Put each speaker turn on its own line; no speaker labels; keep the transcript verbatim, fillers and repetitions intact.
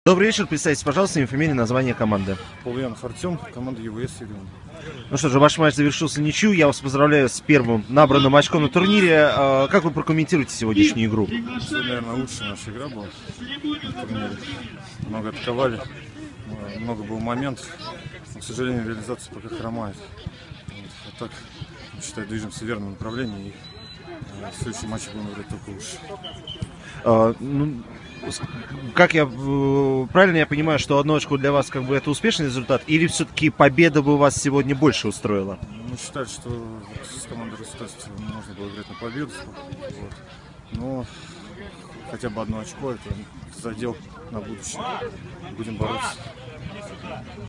Добрый вечер, представьтесь, пожалуйста, имя, фамилия, название команды.
Полуянов Артем, команда ЮВС Юрьевна.
Ну что же, ваш матч завершился ничью. Я вас поздравляю с первым набранным очком на турнире. А, Как вы прокомментируете сегодняшнюю игру?
Сегодня, наверное, лучшая наша игра была на турнире. Много атаковали, много было моментов. Но, к сожалению, реализация пока хромает. Вот. А так, считаю, движемся в верном направлении. И э, в следующем матче будем играть только лучше.
А, ну, с- Как я э, правильно я понимаю, что одно очко для вас как бы это успешный результат, или все-таки победа бы вас сегодня больше устроила?
Мы считали, что вот с командой Ростовцев можно было играть на победу. Вот. Но хотя бы одно очко — это задел на будущее. Будем бороться.